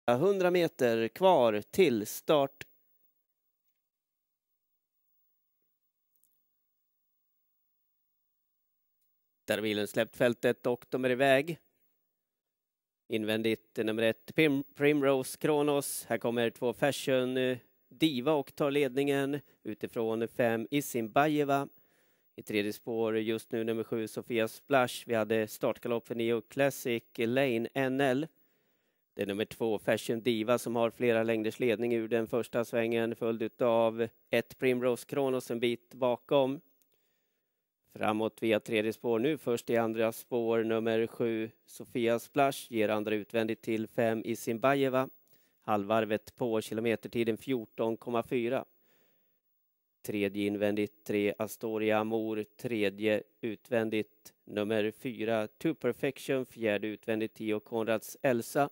100 meter kvar till start. Där har bilen släppt fältet och de är iväg. Invändigt nummer 1 Primrose Kronos. Här kommer 2 Fashion Diva och tar ledningen utifrån 5 Isimbajeva. I tredje spår just nu nummer 7 Sofia Splash. Vi hade startgalopp för Neo Classic Lane NL. Det är nummer 2 Fashion Diva som har flera längders ledning ur den första svängen, följd av 1 Primrose Kronos en bit bakom. Framåt via tredje spår nu, först i andra spår nummer 7 Sofia Splash ger andra utvändigt till 5 Isimbajeva. Halvvarvet på kilometertiden 14,4. Tredje invändigt 3 Astoria Amor, tredje utvändigt nummer 4 To Perfection, fjärde utvändigt 10 Konrads Elsa.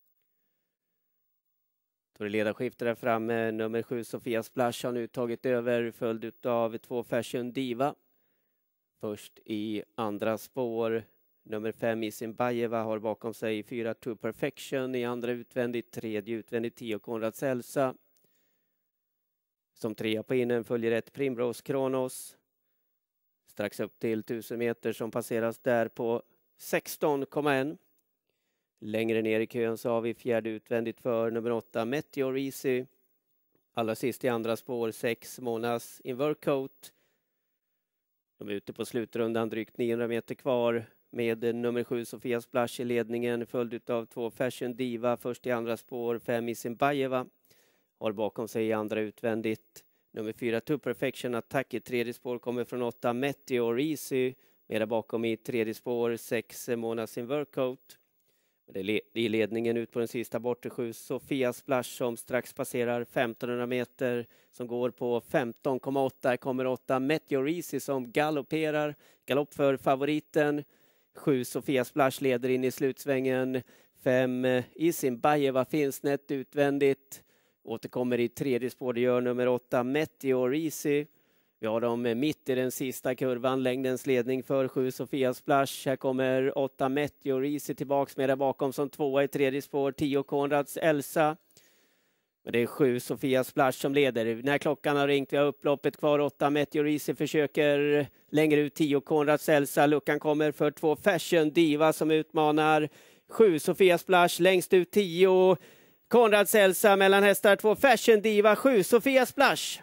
Då är det ledarskifte där framme, nummer 7 Sofia Splash har nu tagit över, följd av 2 Fashion Diva. Först i andra spår, nummer 5 Isimbajeva har bakom sig 4 To Perfection, i andra utvändigt, tredje utvändigt 10 Konrads Elsa. Som trea på innen följer 1 Primrose Kronos. Strax upp till 1000 meter som passeras där på 16,1. Längre ner i kön så har vi fjärde utvändigt för nummer 8 Meteor Easy. Allra sist i andra spår 6 Monas Invercoat. De är ute på slutrundan, drygt 900 meter kvar med nummer 7 Sofia Splash i ledningen, följd av 2 Fashion Diva. Först i andra spår 5 Isimbajeva. Har bakom sig i andra utvändigt nummer 4 To Perfection Attack. I tredje spår kommer från 8 Meteor Easy. Mera bakom i tredje spår 6 Monas Invercoat. Det är i ledningen ut på den sista bortre 7 Sofia Splash som strax passerar 1500 meter som går på 15,8. Här kommer 8 Meteor Easy som galopperar. Galopp för favoriten. 7 Sofia Splash leder in i slutsvängen. 5 Isimbajeva finns nätt utvändigt. Återkommer i tredje spår, det gör nummer 8 Meteor Easy. Vi har dem mitt i den sista kurvan, längdens ledning för 7 Sofia Splash. Här kommer 8 Meteor Easy tillbaks med där bakom som tvåa i tredje spår, 10 Konrads Elsa. Men det är 7 Sofia Splash som leder. När klockan har ringt, vi har upploppet kvar, 8 Meteor Easy försöker längre ut 10 Konrads Elsa. Luckan kommer för 2 Fashion Diva som utmanar 7 Sofia Splash, längst ut 10 Konrads Elsa, mellan hästar 2 Fashion Diva, 7 Sofia Splash.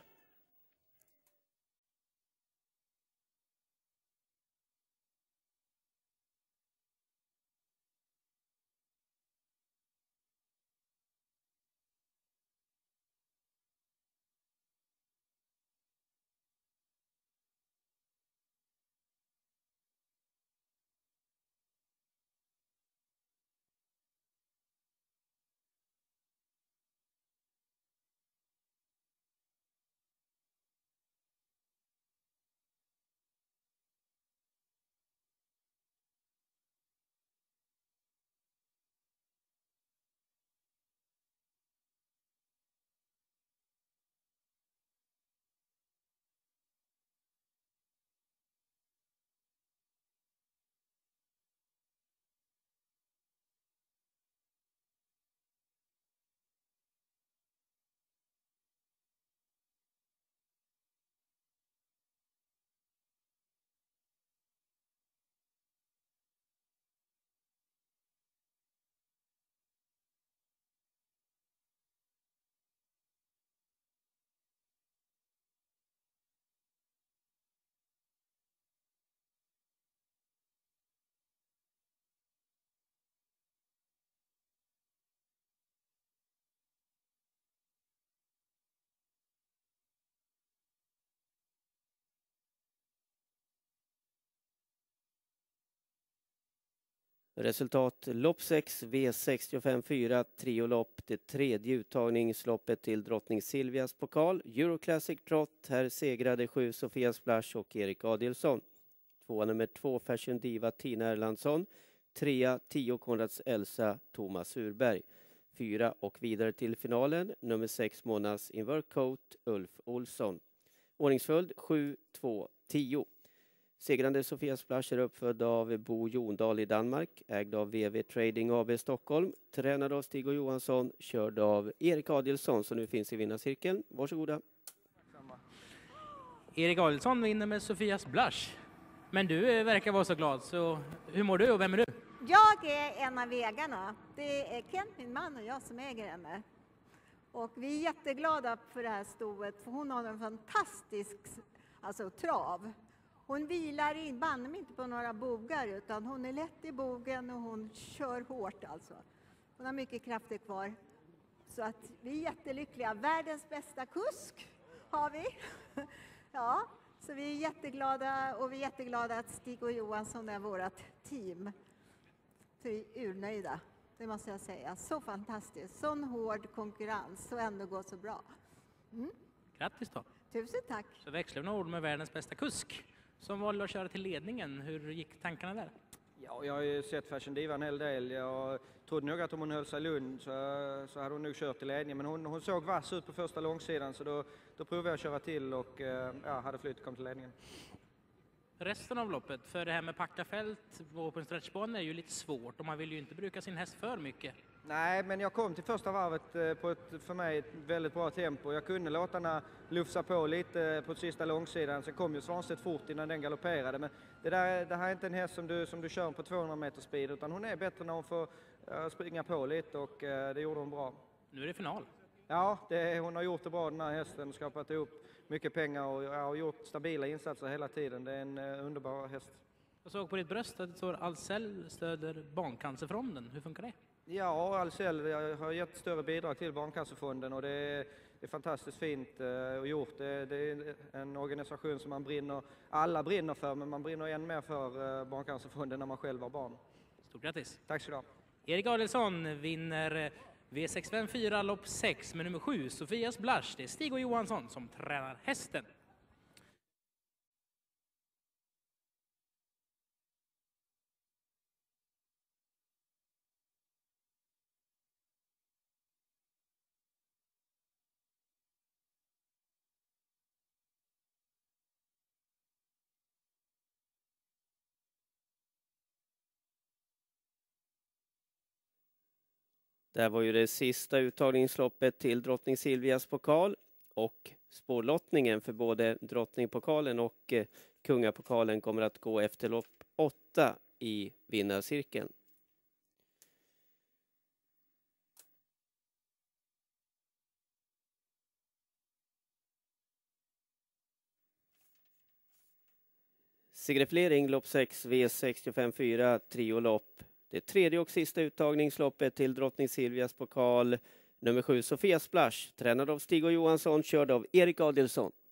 Resultat lopp 6 V65-4 triolopp, det tredje uttagningsloppet till drottning Silvias pokal. Euroclassic Trot, här segrade 7 Sofia Splash och Erik Adielsson. Tvåa nummer 2 Fashion Diva Tina Erlandsson. 3 10 Konrads Elsa Thomas Urberg. 4 och vidare till finalen nummer 6 Monas Invercoat Ulf Olsson. Ordningsföljd 7, 2, 10. Segrande Sofia Splash är uppfödd av Bo Jondal i Danmark, ägd av VV Trading AB Stockholm, tränad av Stig och Johansson, körd av Erik Adielsson som nu finns i vinnarcirkeln. Varsågoda. Erik Adielsson vinner med Sofia Splash. Men du verkar vara så glad, så hur mår du och vem är du? Jag är en av ägarna. Det är Kent, min man, och jag som äger henne. Och vi är jätteglada för det här stoet, för hon har en fantastisk trav. Hon vilar in, banne mig inte på några bogar, utan hon är lätt i bogen och hon kör hårt alltså. Hon har mycket krafter kvar. Så att vi är jättelyckliga. Världens bästa kusk har vi. Ja, så vi är jätteglada, och vi är jätteglada att Stig och Johansson är vårt team. Så vi är urnöjda, det måste jag säga. Så fantastiskt, sån hård konkurrens och ändå går så bra. Grattis då. Tusen tack. Så växlar vi några ord med världens bästa kusk som valde att köra till ledningen. Hur gick tankarna där? Ja, jag har ju sett Fashion Diva en hel del. Jag trodde nog att om hon höll sig lugn så hade hon nog kört till ledningen. Men hon såg vass ut på första långsidan, så då provade jag att köra till och hade flytt och kom till ledningen. Resten av loppet, för det här med packa fält på en stretchbana är ju lite svårt och man vill ju inte bruka sin häst för mycket. Nej, men jag kom till första varvet på ett för mig väldigt bra tempo. Jag kunde låta henne lufsa på lite på sista långsidan. Sen kom ju Svanstedt fort innan den galopperade. Men det här är inte en häst som du kör på 200 meter speed, utan hon är bättre när hon får springa på lite, och det gjorde hon bra. Nu är det final. Ja, hon har gjort det bra, den här hästen. Skapat ihop mycket pengar och har gjort stabila insatser hela tiden. Det är en underbar häst. Jag såg på ditt bröst att det står Ahlsell stöder Barncancerfonden. Hur funkar det? Ja, Ahlsell har gett större bidrag till Barncancerfonden, och det är fantastiskt fint och gjort. Det är en organisation som alla brinner för, men man brinner än mer för Barncancerfonden när man själv har barn. Stort grattis! Tack så du ha. Erik Adielsson vinner V654 lopp 6 med nummer 7, Sofia Splash. Det är Stig och Johansson som tränar hästen. Det här var ju det sista uttagningsloppet till Drottning Silvias pokal, och spårlottningen för både Drottningpokalen och Kungapokalen kommer att gå efter lopp 8 i vinnarcirkeln. Segreflering lopp 6 V65-4 triolopp. Det tredje och sista uttagningsloppet till Drottning Silvias pokal. Nummer 7 Sofia Splash, tränad av Stig och Johansson, körd av Erik Adielsson.